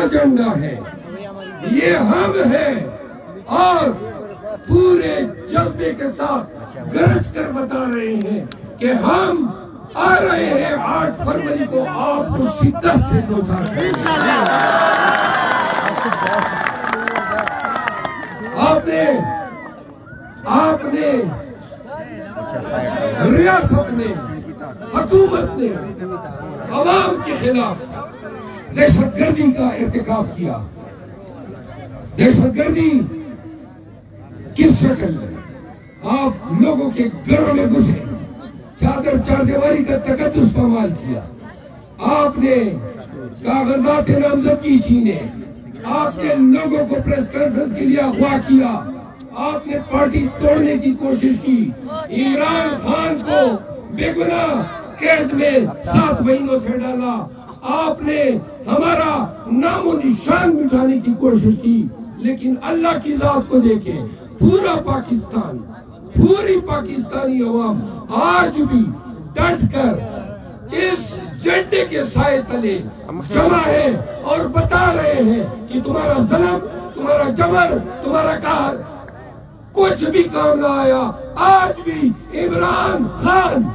Agenda ہے، یہ ہم ہیں، اور پورے جذبے کے ساتھ گرج کر بتا رہے ہیں کہ ہم آ رہے ہیں 8 فروری کو آپ کو شدت سے دوچار کریں۔ آپ نے ریاست نے، حکومت نے عوام کے خلاف دہشت گردی کا ارتکاب کیا۔ دہشت گردی کس شکل میں؟ آپ لوگوں کے گھروں میں گھسے، چار دیواری کا تقدس پامال کیا، آپ نے کاغذات نامزدگی چھینے، آپ نے لوگوں کو پریس کانفرنس کے لیے اغوا کیا، آپ نے پارٹی توڑنے کی کوشش کی، عمران خان کو بے گناہ قید میں 7 مہینوں سے ڈالا، آپ نے ہمارا نام و نشان مٹانے کی کوشش کی، لیکن اللہ کی ذات کو دیکھیں، پورا پاکستان، پوری پاکستانی عوام آج بھی ڈٹ کر اس جھنڈے کے سائے تلے جمع ہے اور بتا رہے ہیں کہ تمہارا ظلم، تمہارا جبر، تمہارا قہر کچھ بھی کام نہ آیا۔ آج بھی عمران خان،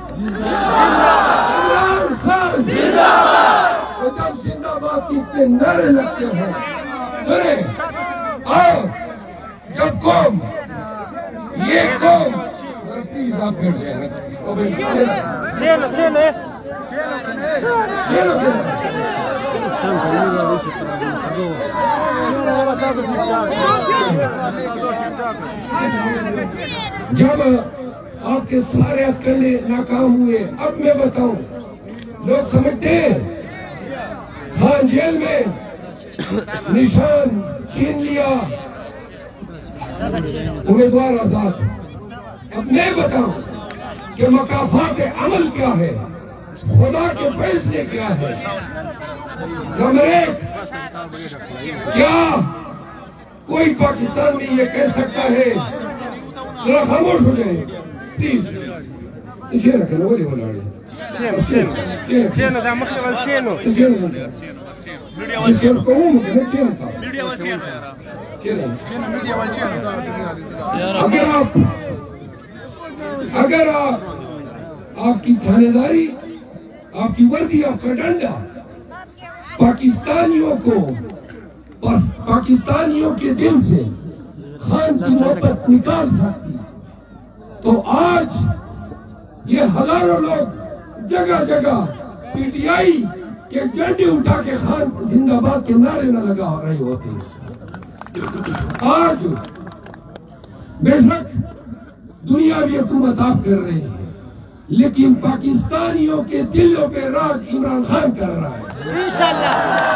عمران خان زندہ باد، اور جب زندہ باد کی اتنے نعرے لگتے ہیں، سنیں، اور جب قوم، یہ قوم جب آپ کے سارے عقلے ناکام ہوئے، اب میں بتاؤں، لوگ سمجھتے ہیں خان جیل میں نشان چھین لیا، امیدوار آزاد۔ اب میں بتاؤں کہ مکافات عمل کیا ہے، خدا کے فیصلے کیا ہے۔ نمبر 1، کیا کوئی پاکستان میں یہ کہہ سکتا ہے، ذرا خاموش ہو جائیں پلیز، پیچھے رکھیں وہ نہیں بولا اگر آپ کی تھانے داری، آپ کی وردی، آپ کا ڈنڈا پاکستانیوں کو، پاکستانیوں کے دل سے خان کی محبت نکال سکتی، تو آج یہ ہزاروں لوگ جگہ جگہ پی ٹی آئی کے جھنڈے اٹھا کے خان زندہ باد کے نعرے نہ لگا رہے ہوتے۔ آج بے شک دنیاوی حکومت آپ کر رہے ہیں، لیکن پاکستانیوں کے دلوں پہ راج عمران خان کر رہا ہے۔ انشاءاللہ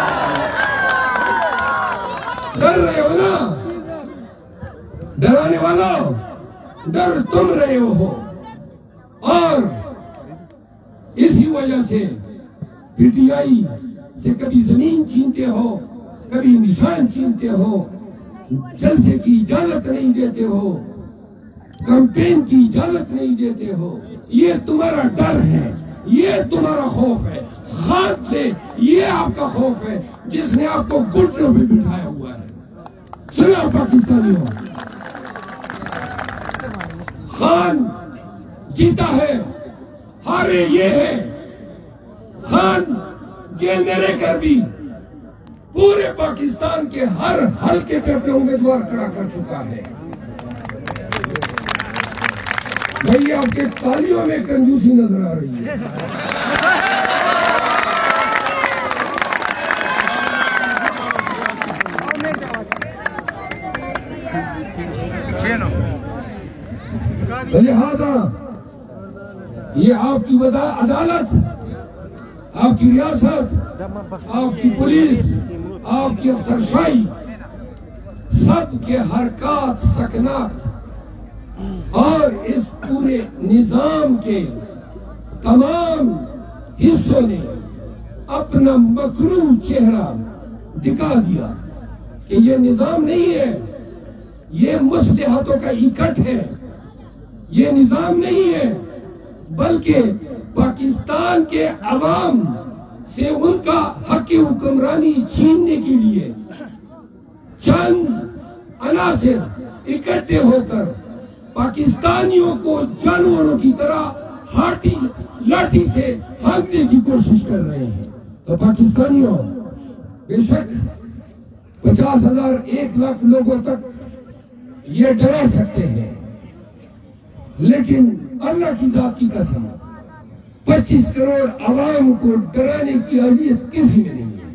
ڈر رہے ہو نا، ڈرانے والا ڈر تم رہے ہو، اور اسی وجہ سے پی ٹی آئی سے کبھی زمین چھینتے ہو، کبھی نشان چھینتے ہو، جلسے کی اجازت نہیں دیتے ہو، کمپین کی اجازت نہیں دیتے ہو۔ یہ تمہارا ڈر ہے، یہ تمہارا خوف ہے، خان سے یہ آپ کا خوف ہے جس نے آپ کو گھٹنوں پہ بٹھایا ہوا ہے۔ سنو پاکستانیوں، خان جیتا ہے، ہارے یہ ہے، خان جیل میں رہ کر بھی پورے پاکستان کے ہر حلقے پہ اپنے امیدوار کھڑا کر چکا ہے۔ بھائی آپ کے تالیوں میں کنجوسی نظر آ رہی ہے۔ لہذا یہ آپ کی عدالت، آپ کی ریاست، آپ کی پولیس، آپ کی افسرشاہی، سب کے حرکات سکنات اور اس پورے نظام کے تمام حصوں نے اپنا مکروہ چہرہ دکھا دیا کہ یہ نظام نہیں ہے، یہ مصلحتوں کا اکٹھ ہے، یہ نظام نہیں ہے، بلکہ پاکستان کے عوام سے ان کا حق حکمرانی چھیننے کے لیے چند عناصر اکٹھے ہو کر پاکستانیوں کو جانوروں کی طرح لاٹھی سے ہانکنے کی کوشش کر رہے ہیں. تو پاکستانیوں بے شک 50,000 1 لاکھ لوگوں تک یہ ڈرا سکتے ہیں، لیکن اللہ کی ذات کی قسم 25 کروڑ عوام کو ڈرانے کی اہلیت کسی میں نہیں ہے.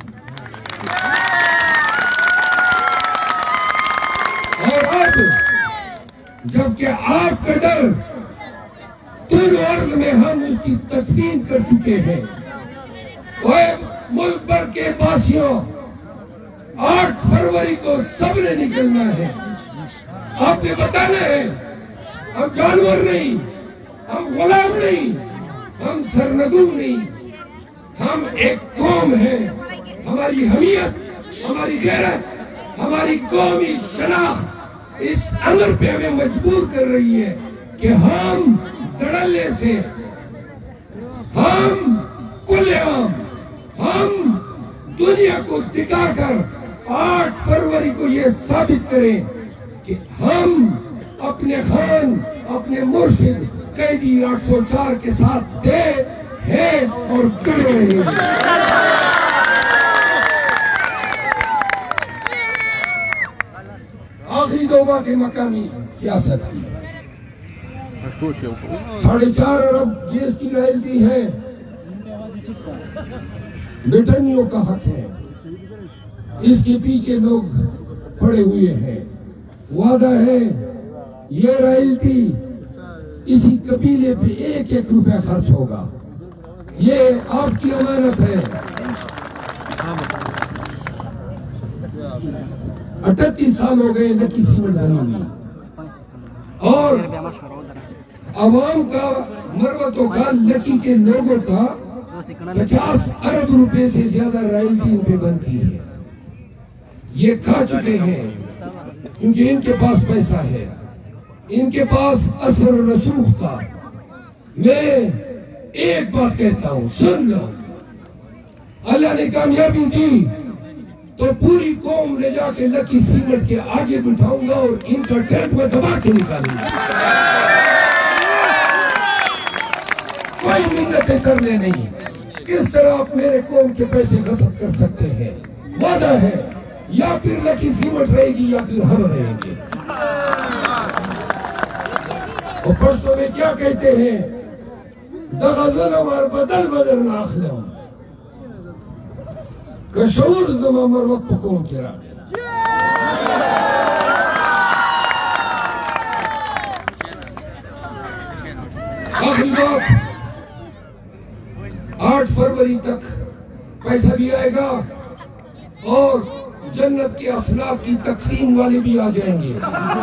اور اب جبکہ آپ کا ڈر طول عرض میں ہم اس کی تدفین کر چکے ہیں. اور ملک بھر کے باسیوں 8 فروری کو سب نے نکلنا ہے. آپ نے بتانا ہے ہم جانور نہیں، ہم غلام نہیں، ہم سرنگو نہیں، ہم ایک قوم ہیں. ہماری حمیت، ہماری غیرت، ہماری قومی شناخت اس امر پہ ہمیں مجبور کر رہی ہے کہ ہم دھڑلے سے، ہم کل عام، ہم دنیا کو دکھا کر 8 فروری کو یہ ثابت کریں کہ ہم اپنے خان، اپنے مرشد قیدی 804 کے ساتھ تھے، ہیں اور کڑے رہیں گے. آخری 2 باتیں مقامی سیاست کی. 4.5 ارب گیس کی رائلٹی ہے، برطانیوں کا حق ہے. اس کے پیچھے لوگ پڑے ہوئے ہیں. وعدہ ہے یہ رائلٹی اسی قبیلے پہ 1-1 روپے خرچ ہوگا. یہ آپ کی امانت ہے. 38 سال ہو گئے لکی سیمنٹ بنی ہوئی، اور عوام کا مروتوں کا لکی کے لوگوں کا 50 ارب روپے سے زیادہ رائلٹی ان پہ بنتی ہے. یہ کھا چکے ہیں کیونکہ ان کے پاس پیسہ ہے، ان کے پاس اثر و رسوخ تھا. میں ایک بات کہتا ہوں، سن لو. اللہ نے کامیابی دی تو پوری قوم لے جا کے لکی سیمنٹ کے آگے بٹھاؤں گا اور ان کا ٹینٹ میں دبا کے نکالوں گا. کوئی منتیں کرنے نہیں. کس طرح آپ میرے قوم کے پیسے غصب کر سکتے ہیں؟ وعدہ ہے یا پھر لکی سیمنٹ رہے گی یا پھر ہم رہیں گے. اور پشتوں میں کیا کہتے ہیں؟ دغا ظلم اور بدل بدل نہ اخلم کہ شعور زما مروت پکون کے رابطہ. آخری بات، 8 فروری تک پیسہ بھی آئے گا اور جنت کے اصناف کی تقسیم والے بھی آ جائیں گے.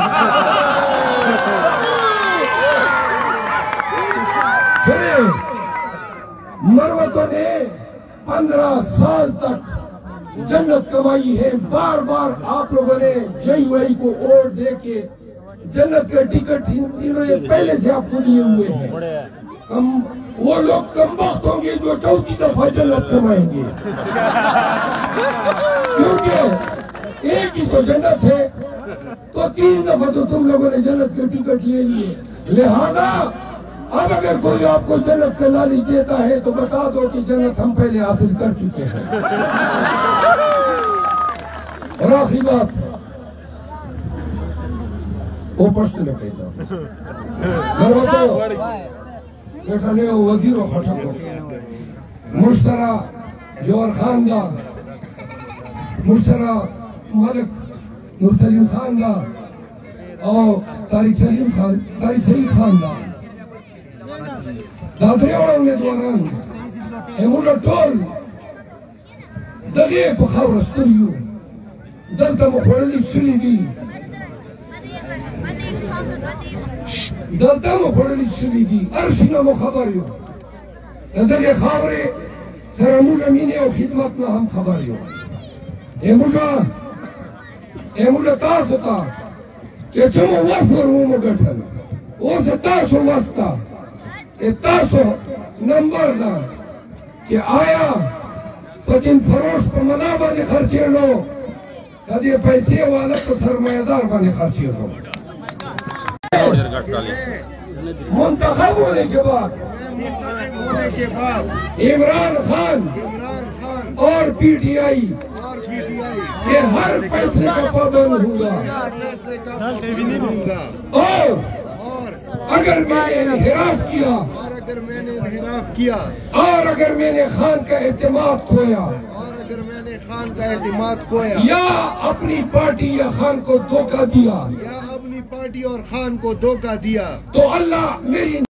مروتوں نے 15 سال تک جنت کمائی ہے. بار بار آپ لوگوں نے JUI کو ووٹ دے کے جنت کا ٹکٹ انہوں نے پہلے سے آپ کو دیے ہوئے ہیں. وہ لوگ کم وقت ہوں گے جو 4تھی دفعہ جنت کمائیں گے، کیونکہ ایک ہی تو جنت ہے. تو 3 دفعہ تو تم لوگوں نے جنت کے ٹکٹ لے لیے. لہذا اب اگر کوئی آپ کو جنت کا لالچ دیتا ہے تو بتا دو کہ جنت ہم پہلے حاصل کر چکے ہیں. اور آخری بات وہ پشت میں کہتا ہوں، وزیر و خٹک مشترہ جوہر خان دا، مشترہ ملک نور سلیم خان دا اور طارق سعید خان دا دادریوڑا امیدواران اموڑا ٹول دغه په خاوره ستړي دلته مو خوړلي شوي دي، دلته مو خوړلي شوي دي، هر شي نه مو خبر یو. د دغې خاورې سره موږ مینې او خدمت نه هم خبر یو. موږ تاسو ته چې څه مو وس ور وموګټل، اوس تاسو وس ته تاسو نمبر ده چې آیا پتن فروش پر منا بانے خرچے لو کدی پیسے والا تو سرمایہ دار بانے خرچے لو. منتخب ہونے کے بعد عمران خان اور پی ٹی آئی یہ ہر فیصلے کا پابند ہوگا. اور اگر میں نے انحراف کیا اور اگر میں نے خان کا اعتماد کھویا یا اپنی پارٹی یا خان کو دھوکہ دیا اور خان کو دھوکہ دیا تو اللہ میری